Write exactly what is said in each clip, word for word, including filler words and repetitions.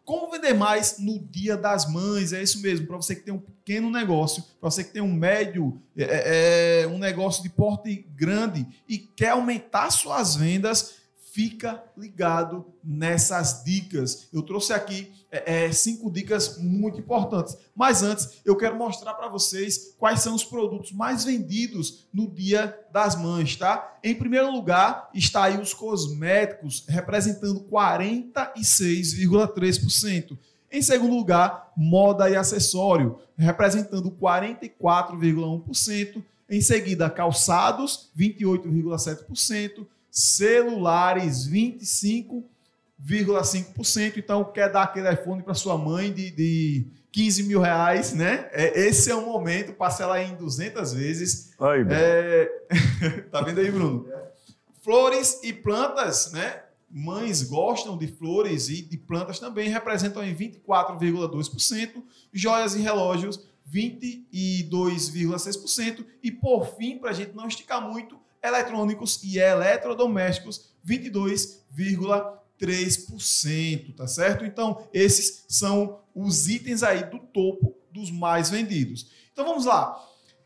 Como vender mais no Dia das Mães? É isso mesmo, para você que tem um pequeno negócio, para você que tem um médio, é, é, um negócio de porte grande e quer aumentar suas vendas, fica ligado nessas dicas. Eu trouxe aqui é, é, cinco dicas muito importantes. Mas antes, eu quero mostrar para vocês quais são os produtos mais vendidos no Dia das Mães, tá? Em primeiro lugar, está aí os cosméticos, representando quarenta e seis vírgula três por cento. Em segundo lugar, moda e acessório, representando quarenta e quatro vírgula um por cento. Em seguida, calçados, vinte e oito vírgula sete por cento. Celulares, vinte e cinco vírgula cinco por cento. Então, quer dar aquele iPhone para sua mãe de, de quinze mil reais, né? É, esse é o momento, parcela em duzentas vezes. Oi, é... Tá vendo aí, Bruno? Flores e plantas, né? Mães gostam de flores e de plantas também, representam em vinte e quatro vírgula dois por cento. Joias e relógios, vinte e dois vírgula seis por cento. E, por fim, para a gente não esticar muito, eletrônicos e eletrodomésticos, vinte e dois vírgula três por cento, tá certo? Então, esses são os itens aí do topo dos mais vendidos. Então, vamos lá.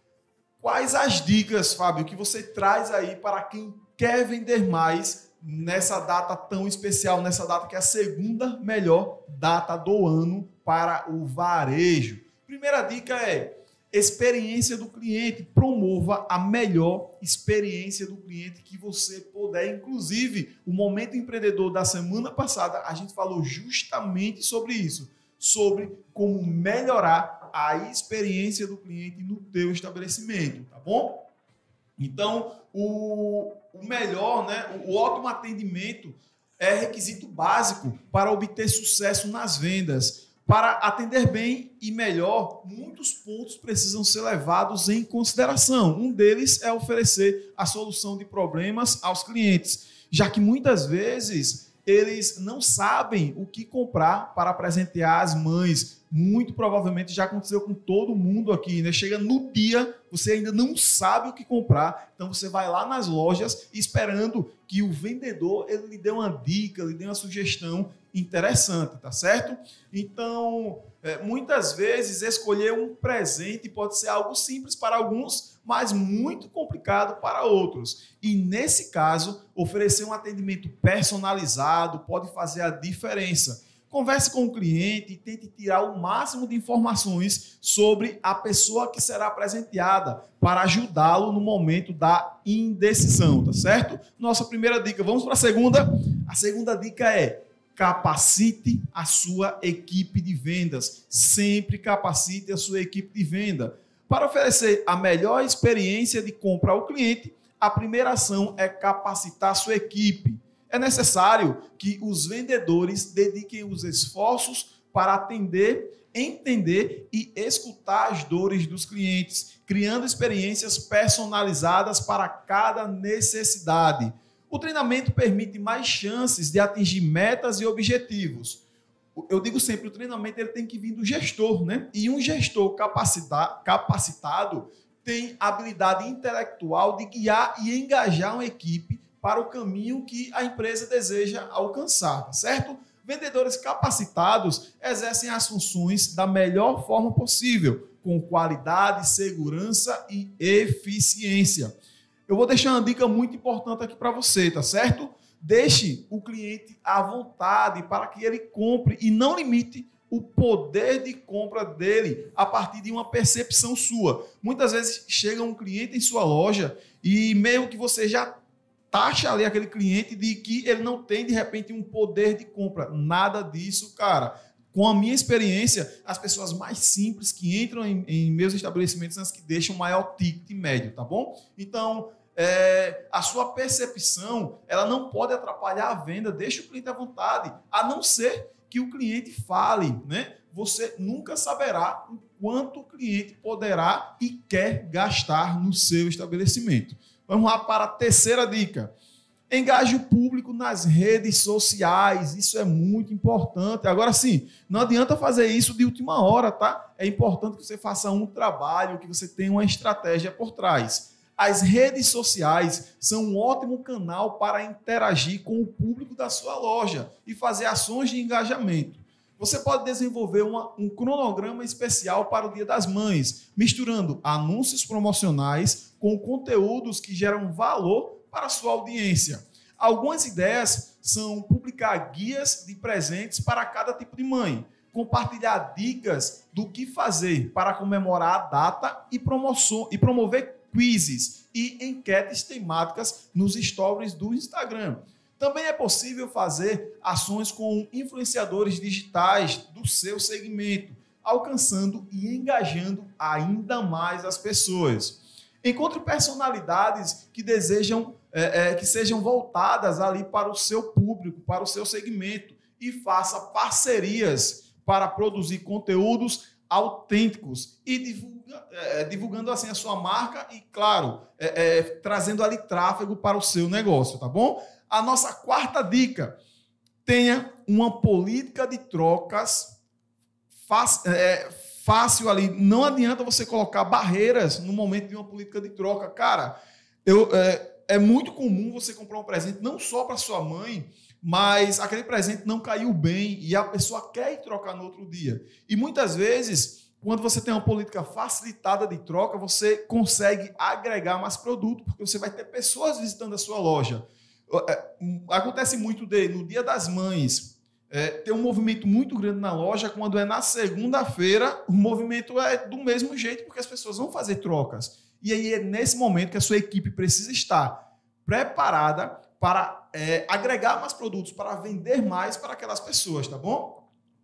Quais as dicas, Fábio, que você traz aí para quem quer vender mais nessa data tão especial, nessa data que é a segunda melhor data do ano para o varejo? Primeira dica é: experiência do cliente. Promova a melhor experiência do cliente que você puder. Inclusive, o Momento Empreendedor da semana passada, a gente falou justamente sobre isso, sobre como melhorar a experiência do cliente no teu estabelecimento, tá bom? Então, o, o melhor, né, o ótimo atendimento é requisito básico para obter sucesso nas vendas. Para atender bem e melhor, muitos pontos precisam ser levados em consideração. Um deles é oferecer a solução de problemas aos clientes, já que muitas vezes eles não sabem o que comprar para presentear as mães. Muito provavelmente já aconteceu com todo mundo aqui, né? Chega no dia, você ainda não sabe o que comprar, então você vai lá nas lojas esperando que o vendedor ele lhe dê uma dica, lhe dê uma sugestão interessante, tá certo? Então, é, muitas vezes escolher um presente pode ser algo simples para alguns, mas muito complicado para outros. E nesse caso, oferecer um atendimento personalizado pode fazer a diferença. Converse com o cliente e tente tirar o máximo de informações sobre a pessoa que será presenteada para ajudá-lo no momento da indecisão, tá certo? Nossa primeira dica. Vamos para a segunda. A segunda dica é: capacite a sua equipe de vendas. Sempre capacite a sua equipe de venda. Para oferecer a melhor experiência de compra ao cliente, a primeira ação é capacitar a sua equipe. É necessário que os vendedores dediquem os esforços para atender, entender e escutar as dores dos clientes, criando experiências personalizadas para cada necessidade. O treinamento permite mais chances de atingir metas e objetivos. Eu digo sempre, o treinamento ele tem que vir do gestor, né? E um gestor capacita- capacitado tem habilidade intelectual de guiar e engajar uma equipe para o caminho que a empresa deseja alcançar, tá certo? Vendedores capacitados exercem as funções da melhor forma possível, com qualidade, segurança e eficiência. Eu vou deixar uma dica muito importante aqui para você, tá certo? Deixe o cliente à vontade para que ele compre e não limite o poder de compra dele a partir de uma percepção sua. Muitas vezes chega um cliente em sua loja e meio que você já taxa ali aquele cliente de que ele não tem, de repente, um poder de compra. Nada disso, cara. Com a minha experiência, as pessoas mais simples que entram em, em meus estabelecimentos são as que deixam maior ticket médio, tá bom? Então, é, a sua percepção, ela não pode atrapalhar a venda. Deixa o cliente à vontade, a não ser que o cliente fale, né? Você nunca saberá o quanto o cliente poderá e quer gastar no seu estabelecimento. Vamos lá para a terceira dica. Engaje o público nas redes sociais. Isso é muito importante. Agora sim, não adianta fazer isso de última hora, tá? É importante que você faça um trabalho, que você tenha uma estratégia por trás. As redes sociais são um ótimo canal para interagir com o público da sua loja e fazer ações de engajamento. você pode desenvolver uma, um cronograma especial para o Dia das Mães, misturando anúncios promocionais com conteúdos que geram valor para a sua audiência. Algumas ideias são publicar guias de presentes para cada tipo de mãe, compartilhar dicas do que fazer para comemorar a data e, promoção, e promover quizzes e enquetes temáticas nos stories do Instagram. Também é possível fazer ações com influenciadores digitais do seu segmento, alcançando e engajando ainda mais as pessoas. Encontre personalidades que desejam é, é, que sejam voltadas ali para o seu público, para o seu segmento, e faça parcerias para produzir conteúdos autênticos e divulga, é, divulgando assim a sua marca e, claro, é, é, trazendo ali tráfego para o seu negócio, tá bom? A nossa quarta dica: tenha uma política de trocas fácil, é, fácil ali. Não adianta você colocar barreiras no momento de uma política de troca. Cara, eu, é, é muito comum você comprar um presente não só para sua mãe, mas aquele presente não caiu bem e a pessoa quer ir trocar no outro dia. E muitas vezes, quando você tem uma política facilitada de troca, você consegue agregar mais produto, porque você vai ter pessoas visitando a sua loja. Acontece muito de, no Dia das Mães, é, ter um movimento muito grande na loja. Quando é na segunda-feira, o movimento é do mesmo jeito, porque as pessoas vão fazer trocas. E aí é nesse momento que a sua equipe precisa estar preparada para é, agregar mais produtos, para vender mais para aquelas pessoas, tá bom?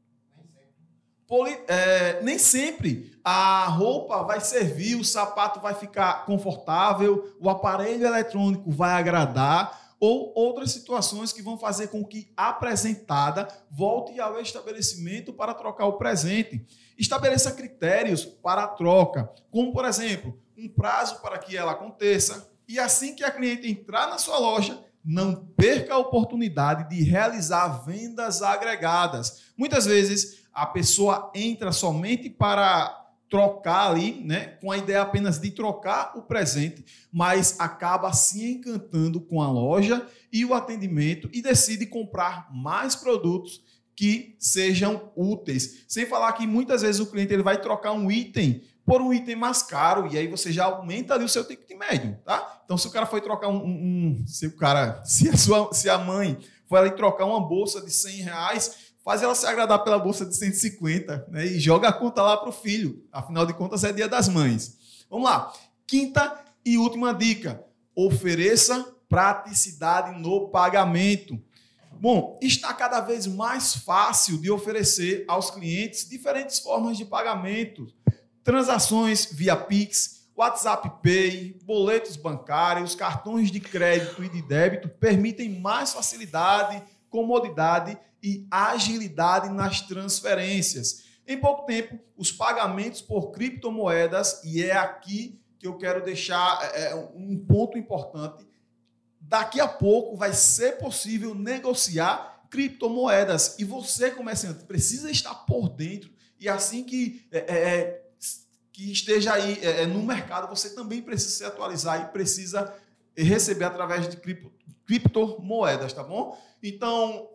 Poli, é, nem sempre a roupa vai servir, o sapato vai ficar confortável, o aparelho eletrônico vai agradar, ou outras situações que vão fazer com que a apresentada volte ao estabelecimento para trocar o presente. Estabeleça critérios para a troca, como, por exemplo, um prazo para que ela aconteça, e assim que a cliente entrar na sua loja, não perca a oportunidade de realizar vendas agregadas. Muitas vezes, a pessoa entra somente para trocar ali, né, com a ideia apenas de trocar o presente, mas acaba se encantando com a loja e o atendimento e decide comprar mais produtos que sejam úteis. Sem falar que muitas vezes o cliente ele vai trocar um item por um item mais caro, e aí você já aumenta ali o seu ticket médio, tá? Então, se o cara foi trocar um... um, um se o cara, se a, sua, se a mãe foi ali trocar uma bolsa de cem reais, faz ela se agradar pela bolsa de cento e cinquenta, né? E joga a conta lá para o filho. Afinal de contas, é Dia das Mães. Vamos lá. Quinta e última dica: ofereça praticidade no pagamento. Bom, está cada vez mais fácil de oferecer aos clientes diferentes formas de pagamento. Transações via Pix, WhatsApp Pay, boletos bancários, cartões de crédito e de débito permitem mais facilidade, comodidade e agilidade nas transferências. Em pouco tempo, os pagamentos por criptomoedas, e é aqui que eu quero deixar é, um ponto importante, daqui a pouco vai ser possível negociar criptomoedas, e você, comerciante, precisa estar por dentro, e assim que, é, é, que esteja aí é, no mercado, você também precisa se atualizar e precisa receber através de cripto, criptomoedas, tá bom? Então,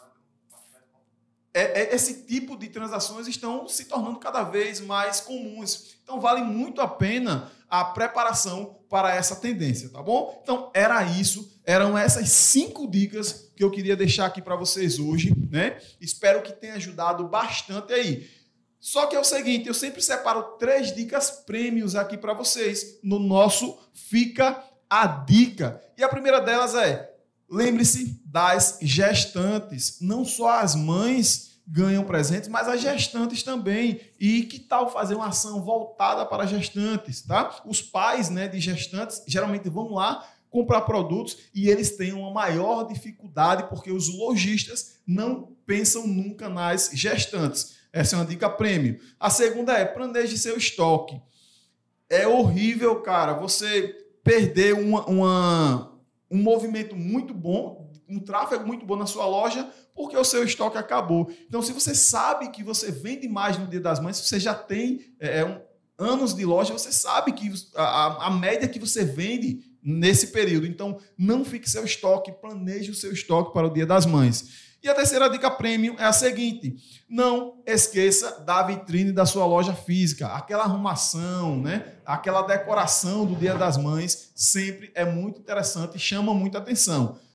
É, é, esse tipo de transações estão se tornando cada vez mais comuns. Então, vale muito a pena a preparação para essa tendência, tá bom? Então, era isso. Eram essas cinco dicas que eu queria deixar aqui para vocês hoje, né? Espero que tenha ajudado bastante aí. Só que é o seguinte, eu sempre separo três dicas prêmios aqui para vocês no nosso Fica a Dica. E a primeira delas é: lembre-se das gestantes. Não só as mães ganham presentes, mas as gestantes também. E que tal fazer uma ação voltada para gestantes, tá? Os pais, né, de gestantes geralmente vão lá comprar produtos e eles têm uma maior dificuldade porque os lojistas não pensam nunca nas gestantes. Essa é uma dica prêmio. A segunda é: planeje seu estoque. É horrível, cara, você perder uma... uma um movimento muito bom, um tráfego muito bom na sua loja, porque o seu estoque acabou. Então, se você sabe que você vende mais no Dia das Mães, se você já tem é, um, anos de loja, você sabe que a, a média que você vende nesse período. Então, não fique seu estoque, planeje o seu estoque para o Dia das Mães. E a terceira dica premium é a seguinte: não esqueça da vitrine da sua loja física. Aquela arrumação, né? Aquela decoração do Dia das Mães sempre é muito interessante e chama muita atenção.